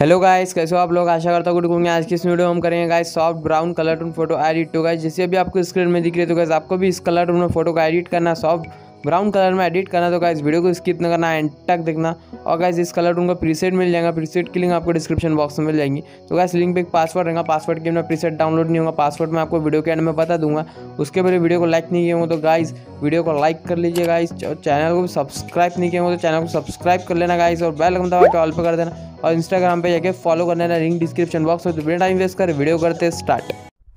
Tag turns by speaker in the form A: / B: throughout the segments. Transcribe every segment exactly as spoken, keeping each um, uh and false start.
A: Hello guys, कैसे हो आप लोग। आशा करता हूँ गुड होंगे। आज की इस वीडियो में हम करेंगे guys soft brown colour tone photo edit. तो गाइस जैसे अभी आपको स्क्रीन में दिख रही है, तो गाइस आपको भी इस कलर टोन में फोटो को एडिट करना, सॉफ्ट ब्राउन कलर में एडिट करना। तो गाइस वीडियो को स्किप न करना, एंड तक देखना। और गाइस इस कलर टोन का प्रीसेट मिल जाएगा, प्रीसेट की लिंक आपको डिस्क्रिप्शन बॉक्स में मिल जाएंगी। तो गाइस लिंक पे एक पासवर्ड रहेगा, पासवर्ड के बिना प्रीसेट डाउनलोड नहीं होगा। पासवर्ड मैं आपको वीडियो के एंड में बता दूंगा। उसके पहले वीडियो को लाइक नहीं किया हो तो गाइस वीडियो को लाइक कर लीजिए गाइस, और चैनल को भी सब्सक्राइब नहीं किया हो तो चैनल को सब्सक्राइब कर लेना गाइस, और बेल आइकन दबा के ऑल पे कर देना, और इंस्टाग्राम पे जाके फॉलो कर लेना, लिंक डिस्क्रिप्शन बॉक्स में। तो बिना टाइम वेस्ट कर वीडियो करते स्टार्ट।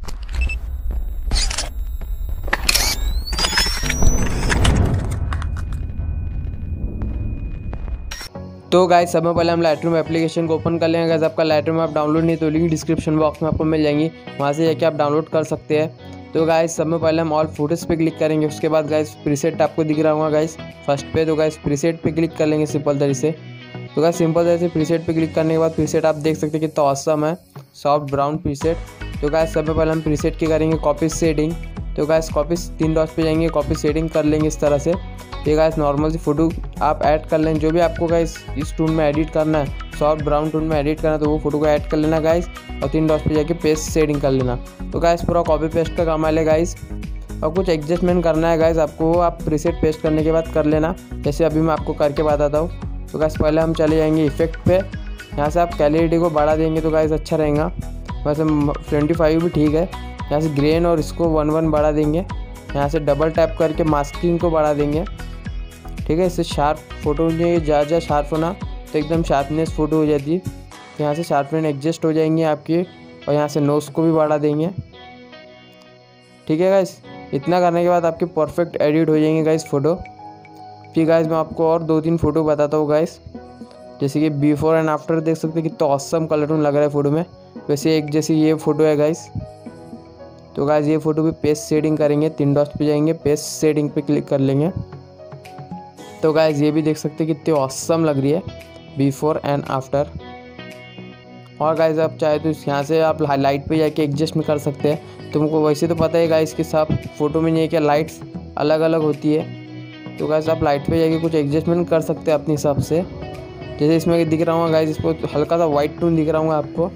A: तो गाइस सब में पहले हम लाइटरूम एप्लीकेशन को ओपन कर लेंगे। गाइस आपका लाइटरूम आप डाउनलोड नहीं तो लिंक डिस्क्रिप्शन बॉक्स में आपको मिल जाएंगी, वहाँ से जाके आप डाउनलोड कर सकते हैं। तो गाइस सब में पहले हम ऑल फोटोज़ पे क्लिक करेंगे। उसके बाद गाइस प्रीसेट आपको दिख रहा होगा गाइस फर्स्ट पे। तो गाइस प्रीसेट पे क्लिक कर लेंगे सिंपल तरीके से। तो गाइस सिंपल तरीके से प्रीसेट पे क्लिक करने के बाद प्रीसेट आप देख सकते हैं कि तो ऑसम है, सॉफ्ट ब्राउन प्रीसेट। तो गाइस सब में पहले हम प्रीसेट की करेंगे कॉपी शेडिंग। तो गाइस कॉपी तीन डॉट्स पे जाएंगे, कॉपी शेडिंग कर लेंगे इस तरह से। ये गाइस नॉर्मल सी फोटो आप ऐड कर लें, जो भी आपको गाइस इस टोन में एडिट करना है, सॉफ्ट ब्राउन टोन में एडिट करना है, तो वो फोटो को ऐड कर लेना गाइस, और तीन डॉट्स पे जाके पेस्ट शेडिंग कर लेना। तो गाइस पूरा कॉपी पेस्ट का काम है गाइस, और कुछ एडजस्टमेंट करना है गाइस आपको, आप प्रीसेट पेस्ट करने के बाद कर लेना, जैसे अभी मैं आपको करके बताता हूँ। तो गाइस पहले हम चले जाएंगे इफेक्ट पे। यहाँ से आप क्लैरिटी को बढ़ा देंगे तो गाइस अच्छा रहेगा, वैसे ट्वेंटी फाइव भी ठीक है। यहाँ से ग्रेन और इसको वन वन बढ़ा देंगे। यहाँ से डबल टैप करके मास्किंग को बढ़ा देंगे, ठीक है। इससे शार्प फोटो ज़्यादा ज़्यादा शार्प होना, तो एकदम शार्पनेस फोटो हो जाती है। तो यहाँ से शार्पनेस एडजस्ट हो जाएंगे आपकी, और यहाँ से नोज को भी बढ़ा देंगे, ठीक है गाइस। इतना करने के बाद आपके परफेक्ट एडिट हो जाएंगे गाइस फ़ोटो। फिर गाइस मैं आपको और दो तीन फ़ोटो बताता हूँ गाइस, जैसे कि बिफोर एंड आफ्टर देख सकते हैं कि तो ऑसम कलर टोन लग रहा है फ़ोटो में। वैसे एक जैसे ये फ़ोटो है गाइस। तो गाइस ये फ़ोटो भी पेस्ट शेडिंग करेंगे, तीन डॉट्स पे जाएंगे, पेस्ट शेडिंग पे क्लिक कर लेंगे। तो गाइस ये भी देख सकते हैं कितनी ऑसम लग रही है बिफोर एंड आफ्टर। और गाइस आप चाहे तो यहाँ से आप लाइट पे जाके एडजस्ट में कर सकते हैं। तुमको वैसे तो पता है गाइस कि सब फोटो में नहीं क्या लाइट्स अलग अलग होती है। तो गाइस आप लाइट पे जाके कुछ एडजस्टमेंट कर सकते हैं अपने हिसाब से। जैसे इसमें दिख रहा होगा गाइस, इसको हल्का सा वाइट टोन दिख रहा होगा आपको।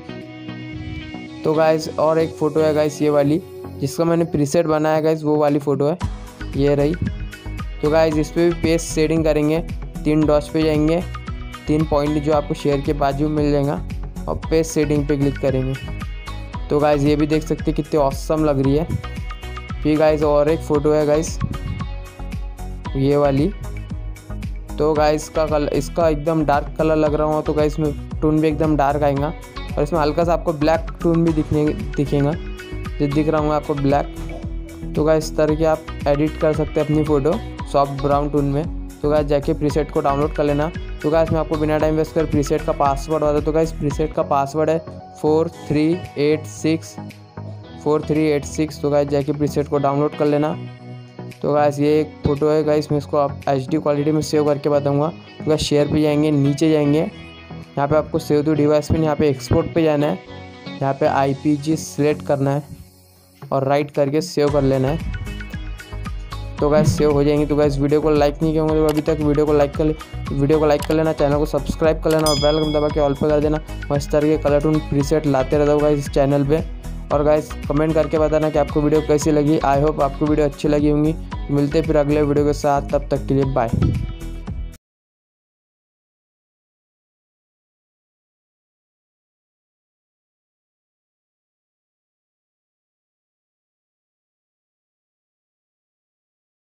A: तो गाइस और एक फ़ोटो है गाइस ये वाली, जिसका मैंने प्रीसेट बनाया गाइस, वो वाली फ़ोटो है, ये रही। तो गाइस इस पर भी पेस्ट शेडिंग करेंगे, तीन डॉट्स पे जाएंगे, तीन पॉइंट जो आपको शेयर के बाजू मिल जाएगा, और पेस्ट शेडिंग पे क्लिक करेंगे। तो गाइस ये भी देख सकते हैं कितनी ऑसम लग रही है। फिर गाइस और एक फ़ोटो है गाइस ये वाली। तो गाइस इसका कलर, इसका एकदम डार्क कलर लग रहा हो, तो गाइस इसमें टोन भी एकदम डार्क आएगा, और इसमें हल्का सा आपको ब्लैक टोन भी दिखने दिखेगा, जो दिख रहा होगा आपको ब्लैक। तो गाइस इस तरह की आप एडिट कर सकते हैं अपनी फ़ोटो सॉफ्ट ब्राउन टोन में। तो गाइस जाके प्रीसेट को डाउनलोड कर लेना। तो गाइस मैं आपको बिना टाइम वेस्ट कर प्रीसेट का पासवर्ड बता। तो गाइस प्रीसेट का पासवर्ड है four three eight six four three eight six. तो गाइस जाके प्रीसेट को डाउनलोड कर लेना। तो गाइस ये एक फ़ोटो है गाइस, मैं इसको आप एच डी क्वालिटी में सेव करके बताऊँगा। तो गाइस शेयर पे जाएंगे, नीचे जाएंगे, यहाँ पे आपको सेव टू डिवाइस पे, यहाँ पे एक्सपोर्ट पे जाना है, यहाँ पे आई पी जी सिलेक्ट करना है, और राइट करके सेव कर लेना है। तो गाइस सेव हो जाएंगे। तो गाइस वीडियो को लाइक नहीं किया होंगे तो अभी तक वीडियो को लाइक कर ले वीडियो को लाइक कर लेना, चैनल को सब्सक्राइब कर लेना, और बेल आइकन दबा के ऑल पे कर देना। मैं इस तरह के कलर टोन प्रीसेट लाते रहता हूँ गाइस इस चैनल पे। और गाइस कमेंट करके बताना कि आपको वीडियो कैसी लगी। आई होप आपको वीडियो अच्छी लगी होंगी। मिलते फिर अगले वीडियो के साथ, तब तक के लिए बाय।